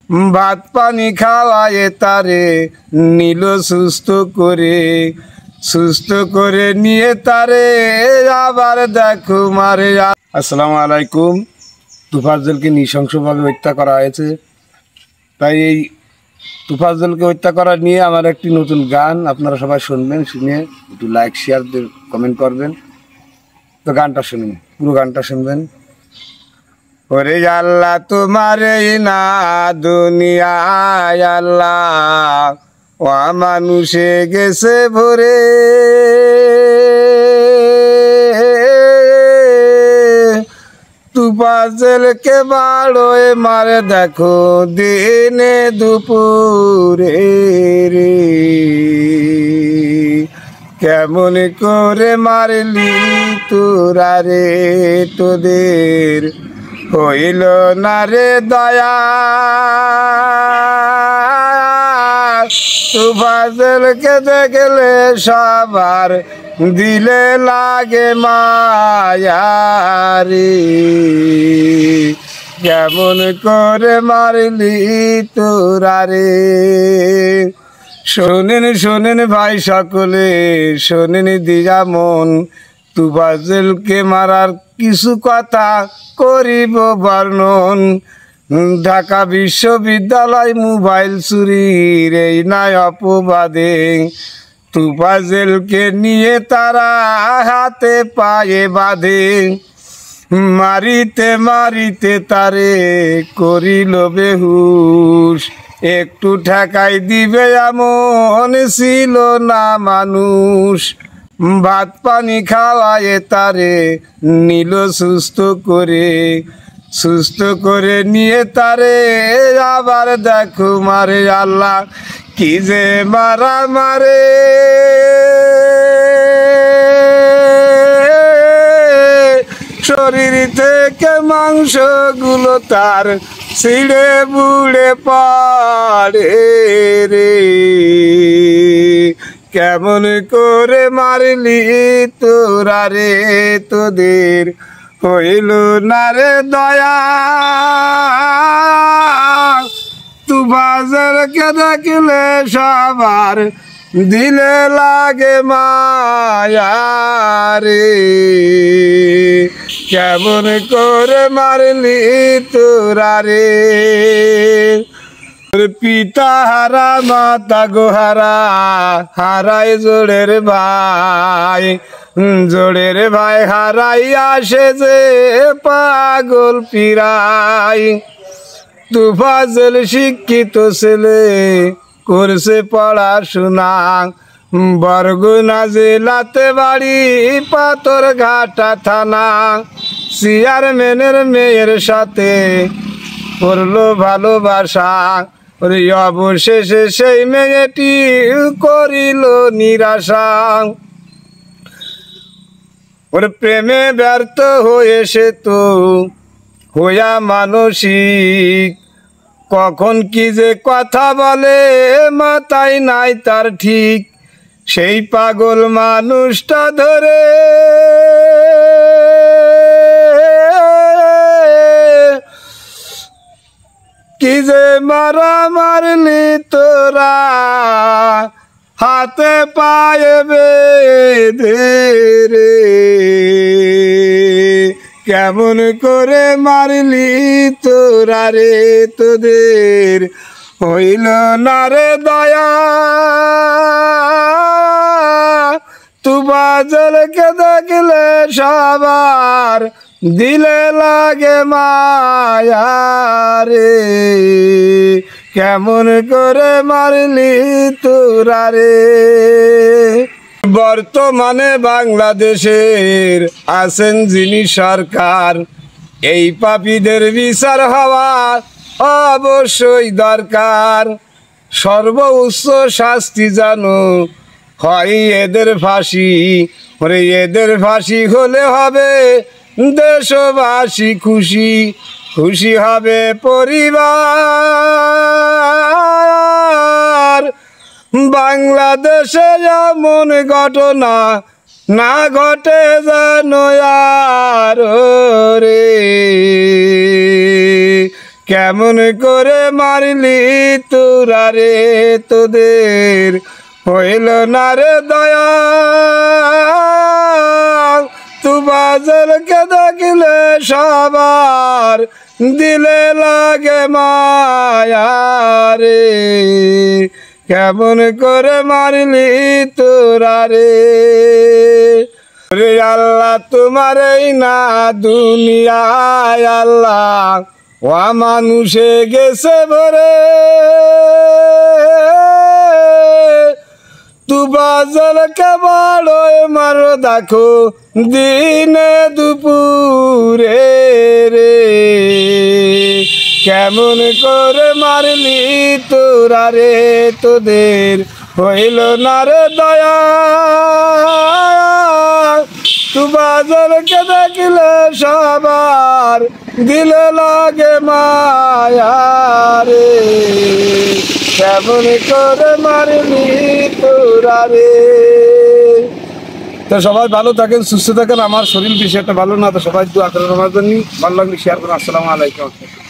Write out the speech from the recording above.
ভাত পানি খাওয়ায়ে তারে নিল সুস্থ করে নিয়ে তারে আবার দেখো মারে। আসসালামু আলাইকুম। তোফাজ্জলকে নৃশংসভাবে হত্যা করা হয়েছে, তাই এই তোফাজ্জলকে হত্যা করা নিয়ে আমার একটি নতুন গান আপনারা সবাই শুনবেন, শুনে একটু লাইক শেয়ার কমেন্ট করবেন। তো গানটা শুনুন, পুরো গানটা শুনবেন। ওরে আল্লাহ তোমারে না দুনিয়ায় আল্লাহ ও মানুষে গেছে ভরে, তোফাজ্জলকে বাড়োয় মারে দেখো দিনে দুপুরে রে। কেমন করে মারলি তোরা রে, তোদের হইল না রে দয়া। তোফাজ্জলকে দেখলে সবার দিলে লাগে মায়া রে। কেমন করে মারলি তোরা রে। শোনেন ভাই সকলে, শোনেন দিয়া মন, তোফাজ্জলকে মারার কিছু কথা করিব বর্ণন। ঢাকা বিশ্ববিদ্যালয় মোবাইল চুরির এই নাই অপবাদে, তোফাজ্জলকে নিয়ে তারা হাতে পায়ে বাঁধে। মারিতে তারে করিল বেহুশ, একটু ঠেকাই দিবে এমন ছিল না মানুষ। ভাত পানি খাওয়ায়ে তারে নিল সুস্থ করে নিয়ে তারে আবার দেখো মারে। আল্লাহ কি যে মারা মারে, শরীর থেকে মাংস গুলো তার ছিঁড়ে বুড়ে পড়ে রে। কেমন করে মারলি তোরা রে, তোদের হইল না রে দয়া। তোফাজ্জলকে দেখলে সবার দিলে লাগে মায়া রে। কেমন করে মারলি তোরা রে। পিতা হারা মাতা গোহারা, হারাই জোড়ের ভাই হারাই আসে যে পাগল পিরাই। তোফাজ্জল শিক্ষিত ছেলে করছে পড়াশোনা, বরগুনা জেলাতে বাড়ি পাথরঘাটা থানা। চেয়ারম্যানের মেয়ের সাথে করলো ভালোবাসা, ওরে অবশেষে সেই মেয়েটি করিল নিরাশা। ওরে প্রেমে ব্যর্থ হয়ে সে তো হইয়া মানসিক, কখন কি যে কথা বলে মাথায় নাই তার ঠিক। সেই পাগল মানুষটা ধরে কি যে মারলি তোরা, হাতে পায়ে বেঁধে রে। কেমন করে মারলি তোরা রে, তোদের হইল না রে দয়া। তোফাজ্জলকে দেখলে সবার দিলে লাগে মায়া রে। কেমন করে মারলি তোরা রে। বর্তমানে বাংলাদেশের আছেন যিনি সরকার, এই পাপীদের বিচার হওয়া অবশ্যই দরকার। সর্বোচ্চ শাস্তি জানো হয় এদের ফাঁসি, ওরে এদের ফাঁসি হলে হবে দেশবাসী খুশি হবে পরিবার। বাংলাদেশে এমন ঘটনা না ঘটে যেন আর রে। কেমন করে মারলি তোরা রে, তোদের হইল না রে দয়া। তুবাজলকে দেখলে সবার দিলে লাগে মায়া রে, কেমন করে মারলি তোরা রে। রে আল্লাহ তোমার এই না দুনিয়ায় আল্লাহ, ও মানুষে গেছে ভরে। তুবাজলকে বড়ই মারো দেখো দিনে দুপুরে রে, কেমন করে মারলি তোরা রে, তোদের হইল না রে দয়া। তুবাজলকে দেখলে সবার দিলে লাগে মায়া রে, কেমন করে মারলি তোরা রে। তো সবাই ভালো থাকেন, সুস্থ থাকেন। আমার শরীর বেশি একটা ভালো না, তো সবাই দোয়া করেন আমার জন্য। ভালো লাগলে শেয়ার করুন। আসসালামু আলাইকুম।